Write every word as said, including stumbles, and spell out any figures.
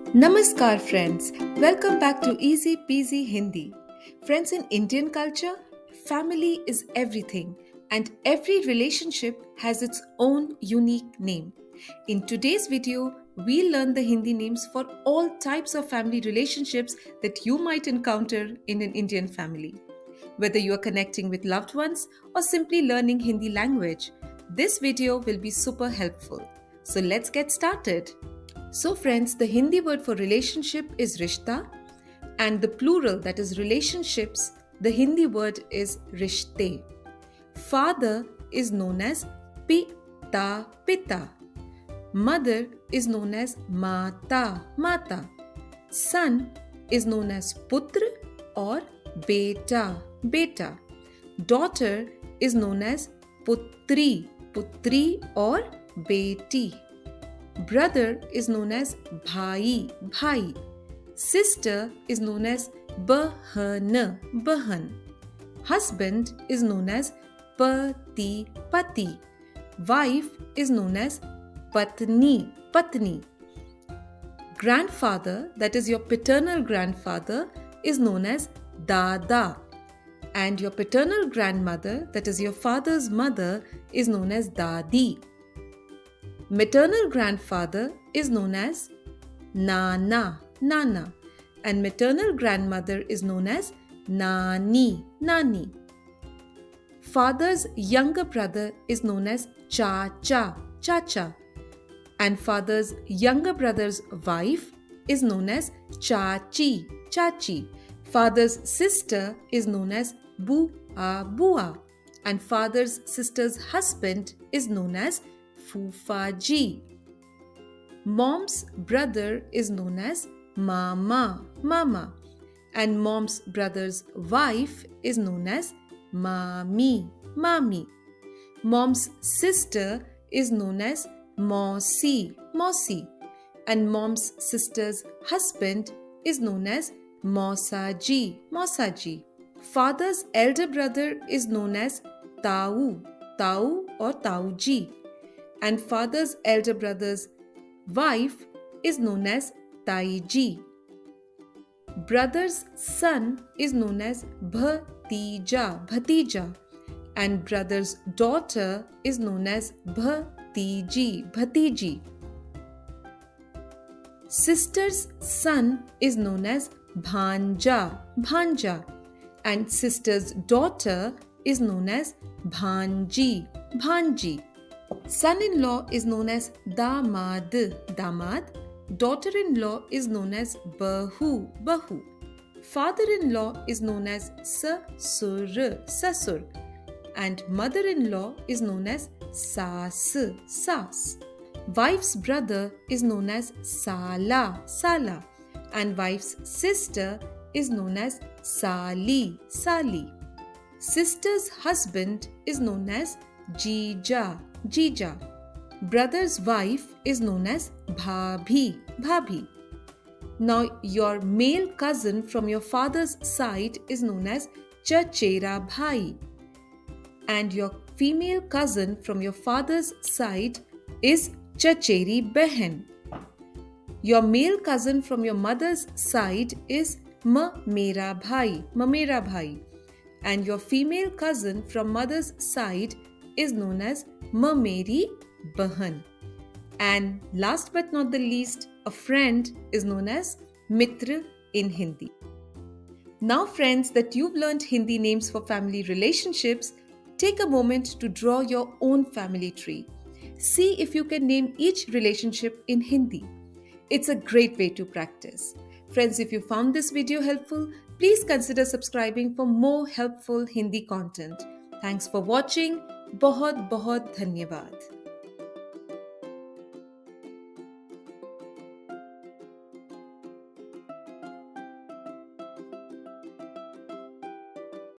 Namaskar friends, welcome back to Easy Peasy Hindi. Friends, in Indian culture, family is everything and every relationship has its own unique name. In today's video, we'll learn the Hindi names for all types of family relationships that you might encounter in an Indian family. Whether you are connecting with loved ones or simply learning Hindi language, this video will be super helpful. So let's get started. So friends, the Hindi word for relationship is rishta, and the plural, that is relationships, the Hindi word is rishte. Father is known as pita pita. Mother is known as mata mata. Son is known as putra or beta beta. Daughter is known as putri putri or beti. Brother is known as bhai bhai. Sister is known as bahan bahan. Husband is known as pati pati. Wife is known as patni patni. Grandfather, that is your paternal grandfather, is known as dada. And your paternal grandmother, that is your father's mother, is known as dadi. Maternal grandfather is known as nana nana, and maternal grandmother is known as nani nani. Father's younger brother is known as chacha chacha, and father's younger brother's wife is known as chachi chachi. Father's sister is known as bua bua, and father's sister's husband is known as Fufaji. Mom's brother is known as Mama, Mama, and mom's brother's wife is known as Mami, Mami. Mom's sister is known as Mosi, Mosi, and mom's sister's husband is known as Mosaji, Mosaji. Father's elder brother is known as Tau, Tau or Tauji, and father's elder brother's wife is known as Taiji. Brother's son is known as Bhatija, Bhatija, and brother's daughter is known as Bhatiji, Bhatiji. Sister's son is known as Bhanja, Bhanja, and sister's daughter is known as Bhanji, Bhanji. Son-in-law is known as damad, damad. Daughter-in-law is known as bahu, bahu. Father-in-law is known as sasur, sasur. And mother-in-law is known as sas, sas. Wife's brother is known as sala, sala. And wife's sister is known as sali, sali. Sister's husband is known as jija, jija. Brother's wife is known as bhabhi, bhabhi. Now your male cousin from your father's side is known as chachera bhai, and your female cousin from your father's side is chacheri behen. Your male cousin from your mother's side is mamera bhai, mamera bhai, and your female cousin from mother's side is known as mameri bahan. And last but not the least, a friend is known as mitra in Hindi. Now friends, that you've learned Hindi names for family relationships, take a moment to draw your own family tree. See if you can name each relationship in Hindi. It's a great way to practice. Friends, if you found this video helpful, please consider subscribing for more helpful Hindi content. Thanks for watching. बहुत बहुत धन्यवाद।